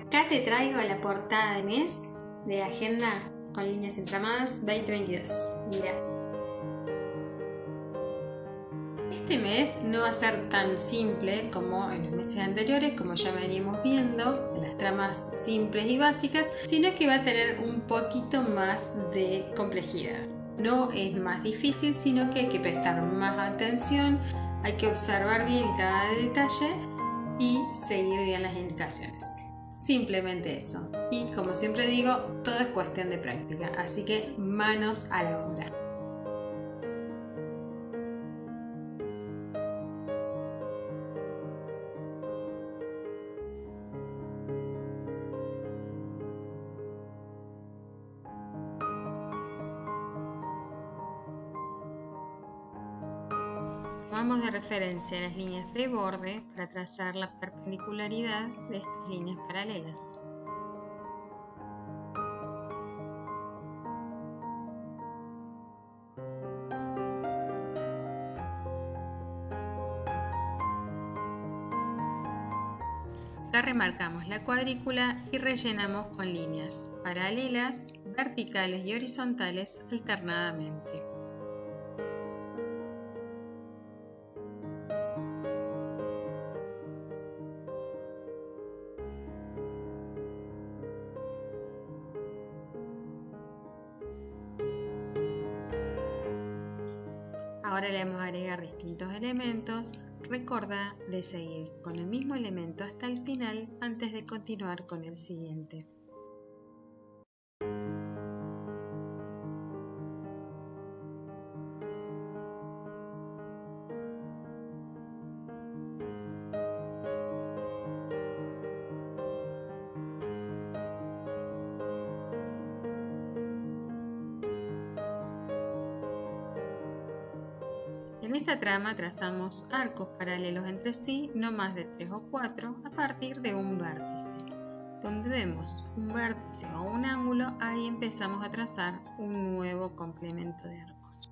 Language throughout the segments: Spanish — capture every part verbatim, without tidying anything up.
Acá te traigo la portada de mes de Agenda con líneas entramadas veinte veintidós. Mira. Este mes no va a ser tan simple como en los meses anteriores, como ya veníamos viendo, de las tramas simples y básicas, sino que va a tener un poquito más de complejidad. No es más difícil, sino que hay que prestar más atención, hay que observar bien cada detalle y seguir bien las indicaciones. Simplemente eso. Y como siempre digo, todo es cuestión de práctica, así que manos a la obra. Tomamos de referencia las líneas de borde para trazar la perpendicularidad de estas líneas paralelas. Acá remarcamos la cuadrícula y rellenamos con líneas paralelas, verticales y horizontales alternadamente. Ahora le vamos a agregar distintos elementos. Recuerda de seguir con el mismo elemento hasta el final antes de continuar con el siguiente. En esta trama trazamos arcos paralelos entre sí, no más de tres o cuatro, a partir de un vértice. Donde vemos un vértice o un ángulo, ahí empezamos a trazar un nuevo complemento de arcos.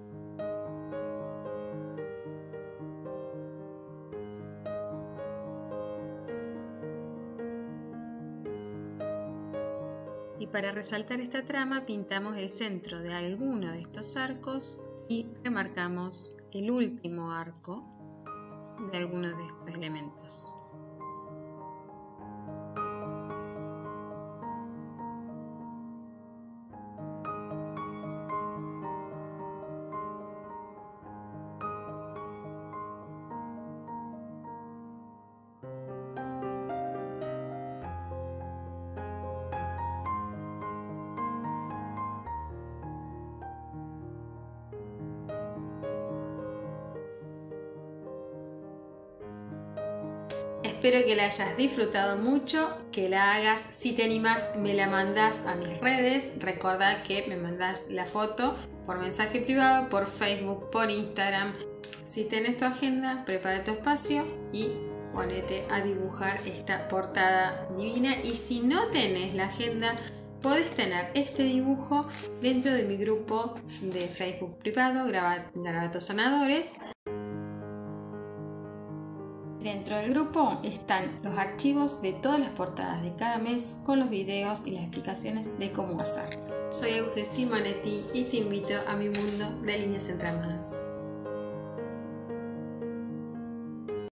Y para resaltar esta trama, pintamos el centro de alguno de estos arcos y remarcamos el último arco de alguno de estos elementos. Espero que la hayas disfrutado mucho, que la hagas. Si te animas, me la mandas a mis redes. Recordá que me mandas la foto por mensaje privado, por Facebook, por Instagram. Si tenés tu agenda, prepara tu espacio y ponete a dibujar esta portada divina. Y si no tenés la agenda, podés tener este dibujo dentro de mi grupo de Facebook privado, Garabatos Sanadores. Dentro del grupo están los archivos de todas las portadas de cada mes con los videos y las explicaciones de cómo hacerlo. Soy Euge Simonetti y te invito a mi mundo de líneas entramadas.